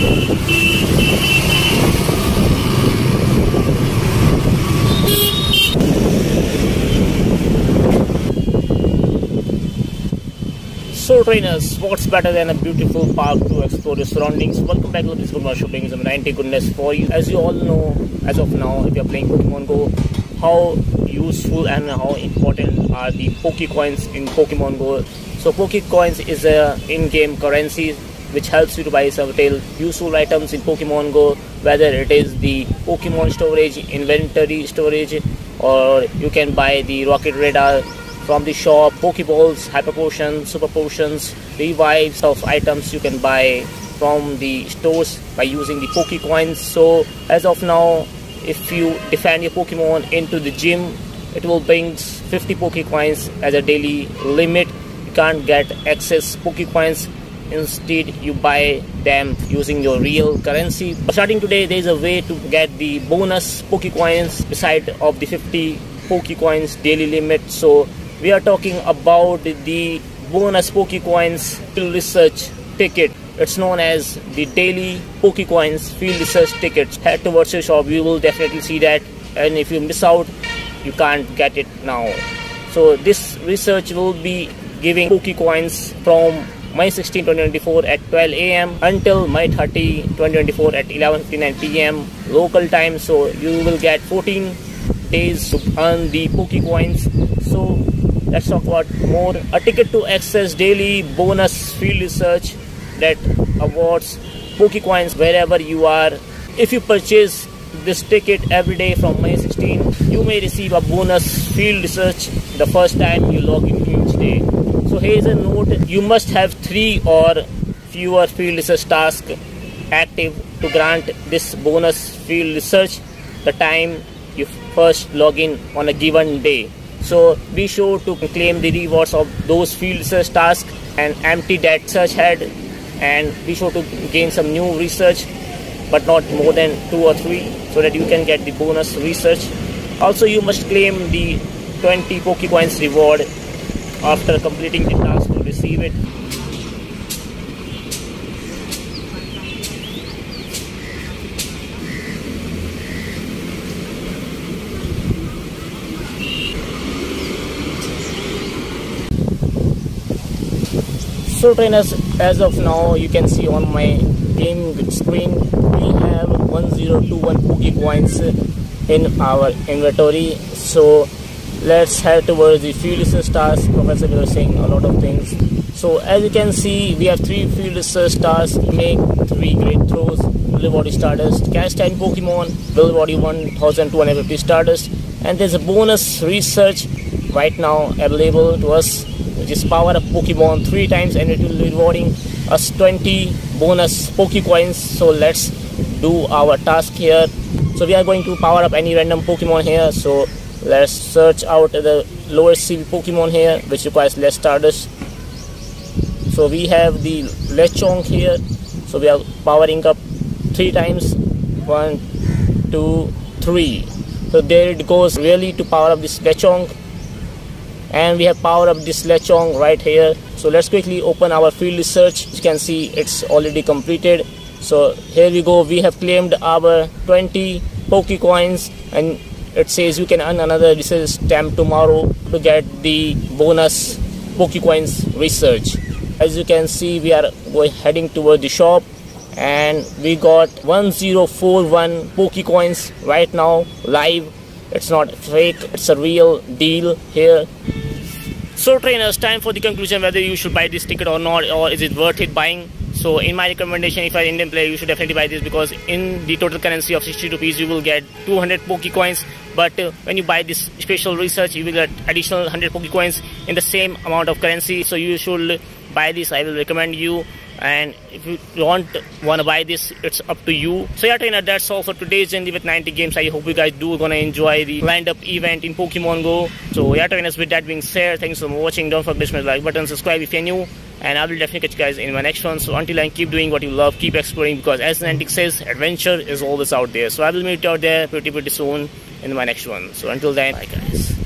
So trainers, what's better than a beautiful park to explore your surroundings? Welcome back to this Pokemon Shopping. Some 90 goodness for you. As you all know, as of now, if you're playing Pokemon Go, how useful and how important are the Pokecoins in Pokemon Go. So Pokecoins is a in-game currency which helps you to buy several useful items in Pokemon Go, whether it is the Pokemon storage, inventory storage, or you can buy the rocket radar from the shop, Pokeballs, Hyper Potions, Super Potions, revives of items you can buy from the stores by using the Pokecoins. So as of now, if you defend your Pokemon into the gym, it will bring 50 Pokecoins as a daily limit. You can't get excess Pokecoins. Instead, you buy them using your real currency. Starting today, there is a way to get the bonus Pokecoins beside of the 50 Pokecoins daily limit. So we are talking about the bonus Pokecoins field research ticket. It's known as the daily Pokecoins field research tickets. Head towards your shop, you will definitely see that, and if you miss out, you can't get it now. So this research will be giving Pokecoins from May 16, 2024 at 12 AM until May 30, 2024 at 11:59 PM local time. So you will get 14 days to earn the Pokecoins. So let's talk about more. A ticket to access daily bonus field research that awards Pokecoins wherever you are. If you purchase this ticket every day from May 16, you may receive a bonus field research the first time you log in each day. So here's a note: you must have 3 or fewer field research tasks active to grant this bonus field research the time you first log in on a given day. So be sure to claim the rewards of those field research tasks and empty that search head, and be sure to gain some new research, but not more than 2 or 3, so that you can get the bonus research. Also, you must claim the 20 Pokecoins reward after completing the task to receive it. So trainers, as of now, you can see on my game screen, we have 1021 Pokecoins in our inventory. So let's head towards the field research task. Professor was saying a lot of things. So as you can see, we have 3 field research tasks. Make 3 great throws, will reward you Stardust. Catch 10 Pokemon, will reward you 1250 Stardust. And there's a bonus research right now available to us, which is power up Pokemon 3 times, and it will be rewarding us 20 bonus Pokecoins. So let's do our task here. So we are going to power up any random Pokemon here. So let's search out the lower CV Pokemon here, which requires less Stardust. So we have the Lechonk here. So we are powering up 3 times. 1, 2, 3. So there it goes, really, to power up this Lechonk. And we have powered up this Lechonk right here. So let's quickly open our field research. You can see it's already completed. So here we go, we have claimed our 20 Pokecoins, and it says you can earn another research stamp tomorrow to get the bonus Pokecoins research. As you can see, we are heading toward the shop, and we got 1041 Pokecoins right now live. It's not fake, it's a real deal here. So trainers, time for the conclusion whether you should buy this ticket or not, or is it worth it buying. So in my recommendation, if you're an Indian player, you should definitely buy this, because in the total currency of 60 rupees you will get 200 Pokecoins. But when you buy this special research, you will get additional 100 Pokecoins in the same amount of currency. So you should buy this. I will recommend you. And if you don't want to buy this, it's up to you. So yeah trainer, that's all for today's Journey with 90 Games. I hope you guys do gonna enjoy the lined up event in Pokemon Go. So yeah trainers, with that being said, thanks for watching. Don't forget to smash the like button, subscribe if you're new, and I will definitely catch you guys in my next one. So until then, keep doing what you love, keep exploring, because as Niantic says, adventure is always out there. So I will meet you out there pretty soon in my next one. So until then, bye guys.